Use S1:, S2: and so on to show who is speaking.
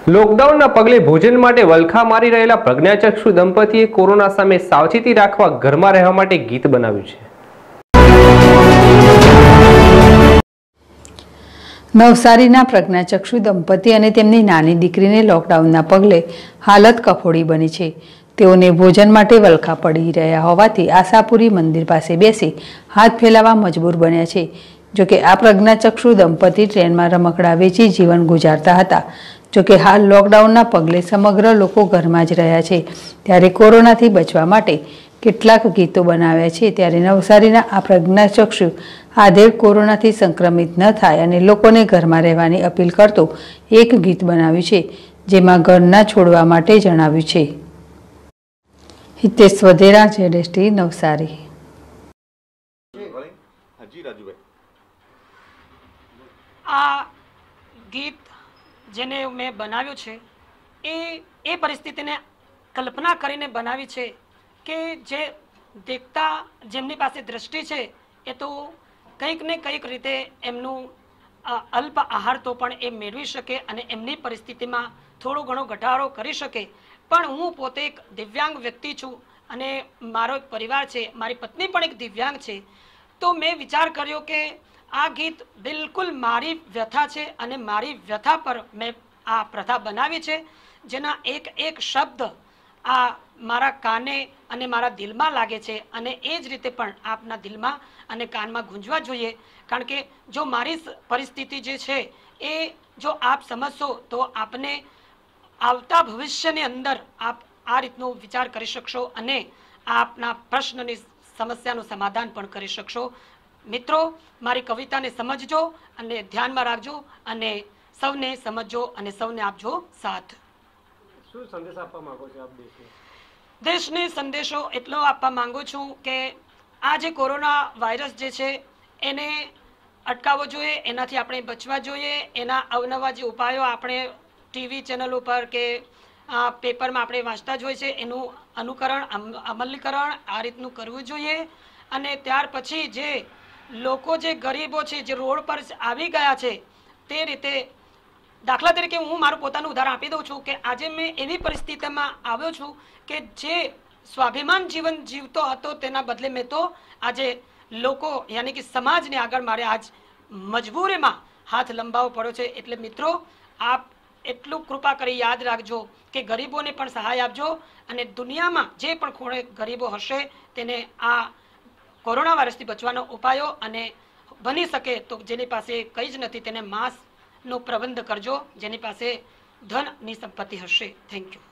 S1: લોકડાઉનના પગલે ભોજન માટે વલખા મારી રહેલા પ્રજ્ઞાચક્ષુ દંપતીએ કોરોના સામે સાવચેતી રાખવા ઘરમાં રહેવા માટે ગીત બનાવ્યું છે।
S2: નવસારીના પ્રજ્ઞાચક્ષુ દંપતી અને તેમની નાની દીકરીને લોકડાઉનના પગલે હાલત કફોડી બની છે। તેઓને ભોજન માટે વલખા પડી રહ્યા હોવાથી આશાપુરી મંદિર પાસે બેસી હાથ ફેલાવવા મજબૂર બન્યા છે। જોકે આ પ્રજ્ઞાચક્ષુ દંપતી ટ્રેનમાં રમકડા વેચી જીવન ગુજારતા હતા। જોકે હાલ લોકડાઉનના પગલે સમગ્ર લોકો ઘરમાં જ રહ્યા છે। ત્યારે કોરોનાથી બચવા માટે કેટલાક ગીતો બનાવ્યા છે। ત્યારે નવસારીના આ પ્રજ્ઞાચક્ષુ આધેડ કોરોનાથી સંક્રમિત ન થાય અને લોકોને ઘરમાં રહેવાની અપીલ કરતું એક ગીત બનાવ્યું છે, જેમાં ઘર ના છોડવા માટે જણાવ્યું છે। હિતેશ વધેરા, ZST નવસારી।
S3: આ ગીત જેને મેં બનાવ્યું છે એ પરિસ્થિતિને કલ્પના કરીને બનાવી છે કે જે દેખતા જેમની પાસે દ્રષ્ટિ છે એ તો કંઈક ને કંઈક રીતે એમનું અલ્પ આહાર તો પણ એ મેળવી શકે અને એમની પરિસ્થિતિમાં થોડો ઘણો ઘટાડો કરી શકે। પણ હું પોતે એક દિવ્યાંગ વ્યક્તિ છું અને મારો એક પરિવાર છે, મારી પત્ની પણ એક દિવ્યાંગ છે। તો મેં વિચાર કર્યો કે આ ગીત બિલકુલ મારી વ્યથા છે અને મારી વ્યથા પર મેં આ પ્રથા બનાવી છે, જેના એક એક શબ્દ આ મારા કાને અને મારા દિલમાં લાગે છે અને એ જ રીતે પણ આપના દિલમાં અને કાનમાં ગુંજવા જોઈએ। કારણ કે જો મારી પરિસ્થિતિ જે છે એ જો આપ સમજશો તો આપને આવતા ભવિષ્યની અંદર આપ આ રીતનો વિચાર કરી શકશો અને આપના પ્રશ્નની સમસ્યાનું સમાધાન પણ કરી શકશો। મિત્રો, મારી કવિતાને સમજજો અને ધ્યાનમાં રાખજો અને સૌને સમજજો અને સૌને આપજો સાથ।
S1: શું સંદેશ આપવા માંગો છો આપ
S3: દેશને સંદેશો એટલો આપવા માંગુ છું કે આ જે કોરોના વાયરસ જે છે એને અટકાવવો જોઈએ, એનાથી આપણે બચવા જોઈએ। એના અવનવા જે ઉપાયો આપણે ટીવી ચેનલ ઉપર કે પેપરમાં આપણે વાંચતા જ હોય છે, એનું અનુકરણ અમલીકરણ આ રીતનું કરવું જોઈએ। અને ત્યાર પછી જે લોકો જે ગરીબો છે, જે રોડ પર આવી ગયા છે, તે રીતે દાખલા તરીકે હું મારું પોતાનું ઉદાહરણ આપી દઉં છું કે આજે મેં એવી પરિસ્થિતિમાં આવ્યો છું કે જે સ્વાભિમાન જીવન જીવતો હતો તેના બદલે મેં તો આજે લોકો યાની કે સમાજને આગળ મારે આજ મજબૂરીમાં હાથ લંબાવવો પડ્યો છે। એટલે મિત્રો, આપ એટલું કૃપા કરી યાદ રાખજો કે ગરીબોને પણ સહાય આપજો અને દુનિયામાં જે પણ ખૂણે ગરીબો હશે તેને આ કોરોના વાયરસથી બચવાનો ઉપાયો અને બની શકે તો જેની પાસે કંઈ જ નથી તેને માસ્કનો પ્રબંધ કરજો, જેની પાસે ધનની સંપત્તિ હશે। Thank you.